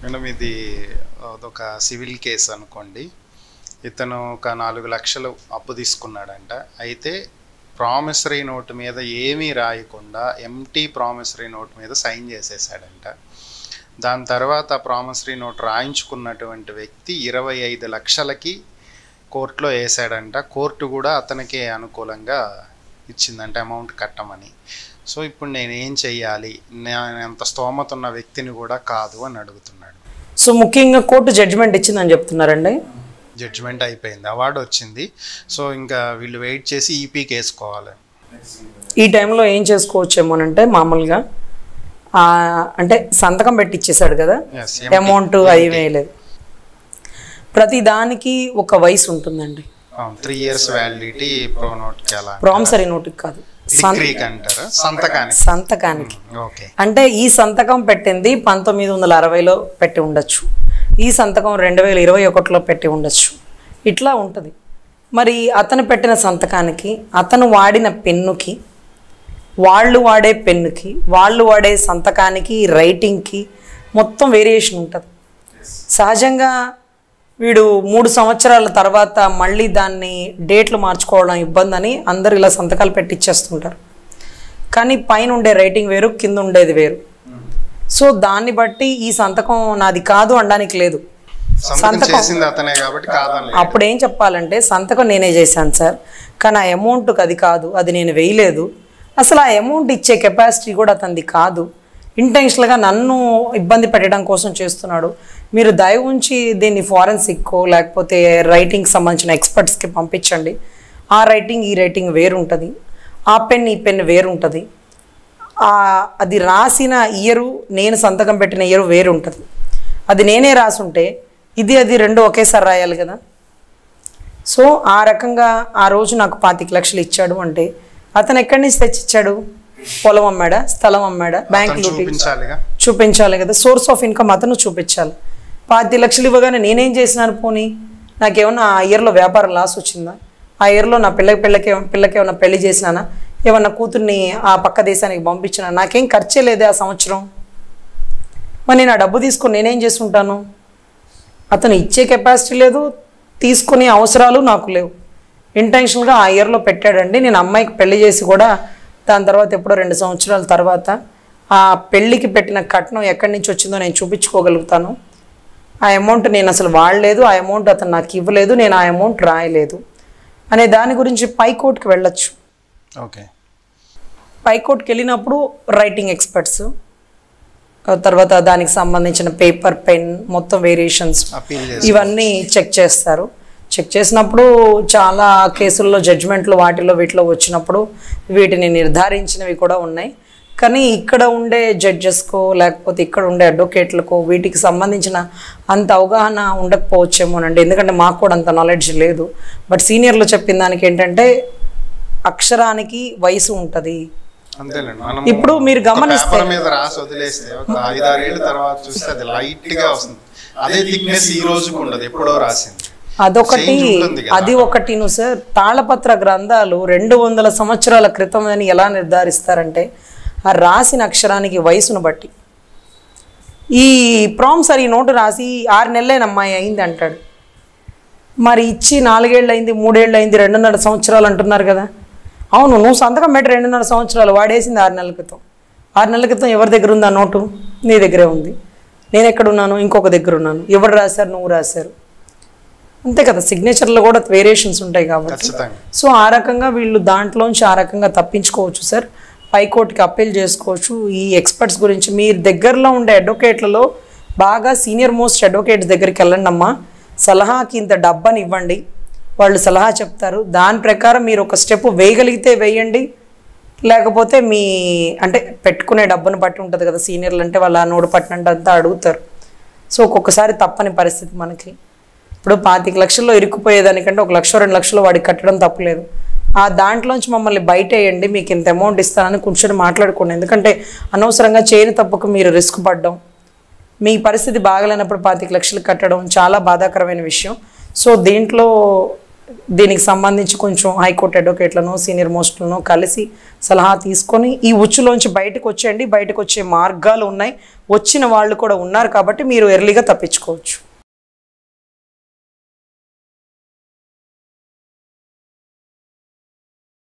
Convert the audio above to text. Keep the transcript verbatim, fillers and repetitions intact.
Madam ఇది ఒక civil case అనుకోండి. ఇతను ఒక నాలుగు లక్షలు అప్పు తీసుకున్నాడంట. అయితే ప్రామిసరీ నోటు మీద ఏమీ రాయకుండా ఎంటీ ప్రామిసరీ నోటు మీద సైన్ చేసేసాడంట. దాని తర్వాత ప్రామిసరీ నోట్ రాయించుకున్నటువంటి వ్యక్తి ఇరవై ఐదు లక్షలకి కోర్టులో వేసాడంట. కోర్టు కూడా అతనికి అనుకూలంగా ఇచ్చిందంట అమౌంట్ కట్టమని. సో ఇప్పుడు నేను ఏం చెయ్యాలి, నేను ఎంత స్తోమత ఉన్న వ్యక్తిని కూడా కాదు అని అడుగుతున్నాడు. సో ముఖ్యంగా కోర్టు జడ్జిమెంట్ ఇచ్చిందని చెప్తున్నారండి. జడ్జిమెంట్ అయిపోయింది, అవార్డు వచ్చింది. సో ఇంకా వీళ్ళు వెయిట్ చేసి ఈపీకి వేసుకోవాలి. ఈ టైంలో ఏం చేసుకోవచ్చేమోనంటే మామూలుగా అంటే సంతకం పెట్టి ఇచ్చేసాడు కదా, అమౌంట్ అది వేయలేదు. ప్రతి దానికి ఒక వయసు ఉంటుందండి. త్రీ ఇయర్స్ వ్యాలిడిటీ ప్రామిసరీ నోటుకి కాదు, సంతకానికి. అంటే ఈ సంతకం పెట్టింది పంతొమ్మిది వందల అరవైలో పెట్టి ఉండొచ్చు, ఈ సంతకం రెండు వేల ఇరవై ఒకటిలో పెట్టి ఉండొచ్చు, ఇట్లా ఉంటుంది. మరి అతను పెట్టిన సంతకానికి, అతను వాడిన పెన్నుకి, వాళ్ళు వాడే పెన్నుకి, వాళ్ళు వాడే సంతకానికి, రైటింగ్కి మొత్తం వేరియేషన్ ఉంటుంది. సహజంగా వీడు మూడు సంవత్సరాల తర్వాత మళ్ళీ దాన్ని డేట్లు మార్చుకోవడం ఇబ్బంది అని అందరు ఇలా సంతకాలు పెట్టిచ్చేస్తుంటారు. కానీ పైన ఉండే రైటింగ్ వేరు, కింద ఉండేది వేరు. సో దాన్ని బట్టి ఈ సంతకం నాది కాదు అనడానికి లేదు. సంతకం అప్పుడు ఏం చెప్పాలంటే సంతకం నేనే చేశాను సార్, కానీ ఆ అమౌంట్కి అది కాదు, అది నేను వేయలేదు, అసలు ఆ అమౌంట్ ఇచ్చే కెపాసిటీ కూడా అతనిది కాదు, ఇంటెన్షనల్గా నన్ను ఇబ్బంది పెట్టడం కోసం చేస్తున్నాడు, మీరు దయ ఉంచి దీన్ని ఫారెన్సిక్కో లేకపోతే రైటింగ్కి సంబంధించిన ఎక్స్పర్ట్స్కి పంపించండి. ఆ రైటింగ్ ఈ రైటింగ్ వేరు ఉంటుంది, ఆ పెన్ ఈ పెన్ వేరు ఉంటుంది, అది రాసిన ఇయరు నేను సంతకం పెట్టిన ఇయరు వేరు ఉంటుంది, అది నేనే రాసుంటే ఇది అది రెండు ఒకేసారి రాయాలి కదా. సో ఆ రకంగా ఆ రోజు నాకు పాతిక లక్షలు ఇచ్చాడు అంటే అతను ఎక్కడి నుంచి తెచ్చిచ్చాడు? పొలం అమ్మాడా, స్థలం అమ్మాడా, బ్యాంకులో చూపించాలి కదా, సోర్స్ ఆఫ్ ఇన్కమ్ అతను చూపించాలి. పాతి లక్షలు ఇవ్వగానే నేనేం చేసినాను, పోనీ నాకేమన్నా ఆ ఇయర్లో వ్యాపారం లాస్ వచ్చిందా, ఆ ఇయర్లో నా పిల్లకి పిల్లకి పిల్లకి ఏమన్నా పెళ్లి చేసినానా, ఏమన్నా కూతుర్ని ఆ పక్క దేశానికి పంపించినా, నాకేం ఖర్చే లేదే ఆ సంవత్సరం. మరి నేను ఆ డబ్బు తీసుకొని నేనేం చేసుకుంటాను? అతను ఇచ్చే కెపాసిటీ లేదు, తీసుకునే అవసరాలు నాకు లేవు. ఇంటెన్షన్గా ఆ ఇయర్లో పెట్టాడండి. నేను అమ్మాయికి పెళ్లి చేసి కూడా దాని తర్వాత ఎప్పుడో రెండు సంవత్సరాల తర్వాత ఆ పెళ్ళికి పెట్టిన కట్నం ఎక్కడి నుంచి వచ్చిందో నేను చూపించుకోగలుగుతాను. ఆ అమౌంట్ నేను అసలు వాడలేదు, ఆ అమౌంట్ అతను నాకు ఇవ్వలేదు, నేను ఆ అమౌంట్ రాయలేదు అనే దాని గురించి పైకోర్టుకి వెళ్ళొచ్చు. ఓకే, పైకోర్టుకి వెళ్ళినప్పుడు రైటింగ్ ఎక్స్పర్ట్స్, తర్వాత దానికి సంబంధించిన పేపర్, పెన్ మొత్తం వేరియేషన్స్ ఇవన్నీ చెక్ చేస్తారు. చెక్ చేసినప్పుడు చాలా కేసుల్లో జడ్జిమెంట్లు వాటిలో వీటిలో వచ్చినప్పుడు వీటిని నిర్ధారించినవి కూడా ఉన్నాయి. కానీ ఇక్కడ ఉండే జడ్జెస్కో లేకపోతే ఇక్కడ ఉండే అడ్వకేట్లకో వీటికి సంబంధించిన అంత అవగాహన ఉండకపోవచ్చేమోనండి, ఎందుకంటే మాకు కూడా అంత నాలెడ్జ్ లేదు. బట్ సీనియర్లు చెప్పిన దానికి ఏంటంటే అక్షరానికి వయసు ఉంటుంది. ఇప్పుడు మీరు గమనిస్తే అదొకటి అది ఒకటి నువ్వు సార్ తాళపత్ర గ్రంథాలు రెండు వందల సంవత్సరాల క్రితం అని ఎలా నిర్ధారిస్తారంటే ఆ రాసిన అక్షరానికి వయసును బట్టి. ఈ ప్రామిసరీ నోటు రాసి ఆరు నెలలైన అమ్మాయి అయింది అంటాడు, మరి ఇచ్చి నాలుగేళ్ళు అయింది, మూడేళ్ళు అయింది, రెండున్నర సంవత్సరాలు అంటున్నారు కదా. అవును, నువ్వు సంతకం పెట్టి రెండున్నర సంవత్సరాలు, వాడేసింది ఆరు నెలల క్రితం. ఆరు నెలల క్రితం ఎవరి దగ్గర ఉంది ఆ నోటు? నీ దగ్గరే ఉంది. నేను ఎక్కడున్నాను? ఇంకొక దగ్గర ఉన్నాను. ఎవరు రాశారు? నువ్వు రాశారు, అంతే కదా. సిగ్నేచర్లో కూడా వేరియేషన్స్ ఉంటాయి కాబట్టి. సో ఆ రకంగా వీళ్ళు దాంట్లోంచి ఆ రకంగా తప్పించుకోవచ్చు సార్. పైకోర్టుకి అప్పీల్ చేసుకోవచ్చు. ఈ ఎక్స్పర్ట్స్ గురించి మీ దగ్గరలో ఉండే అడ్వకేట్లలో బాగా సీనియర్ మోస్ట్ అడ్వకేట్స్ దగ్గరికి వెళ్ళండి అమ్మా, సలహాకి ఇంత డబ్బని ఇవ్వండి, వాళ్ళు సలహా చెప్తారు. దాని ప్రకారం మీరు ఒక స్టెప్ వేయగలిగితే వేయండి, లేకపోతే మీ అంటే పెట్టుకునే డబ్బును బట్టి ఉంటుంది కదా. సీనియర్లు అంటే వాళ్ళ నోడు పట్టినంత అంతా అడుగుతారు. సో ఒక్కొక్కసారి తప్పని పరిస్థితి మనకి. ఇప్పుడు పాతిక లక్షల్లో ఇరుక్కుపోయేదానికంటే ఒక లక్ష రెండు లక్షలు వాడికి కట్టడం తప్పలేదు. ఆ దాంట్లోంచి మమ్మల్ని బయట వేయండి, మీకు ఇంత అమౌంట్ ఇస్తానని కూర్చొని మాట్లాడుకోండి. ఎందుకంటే అనవసరంగా చేయని తప్పుకు మీరు రిస్క్ పడ్డం, మీ పరిస్థితి బాగలేనప్పుడు పాతిక లక్షలు కట్టడం చాలా బాధాకరమైన విషయం. సో దీంట్లో దీనికి సంబంధించి కొంచెం హైకోర్టు అడ్వకేట్లను సీనియర్ మోస్ట్లను కలిసి సలహా తీసుకొని ఈ ఉచ్చులోంచి బయటకు వచ్చేయండి. బయటకు వచ్చే మార్గాలు ఉన్నాయి, వచ్చిన వాళ్ళు కూడా ఉన్నారు కాబట్టి మీరు ఎర్లీగా తప్పించుకోవచ్చు.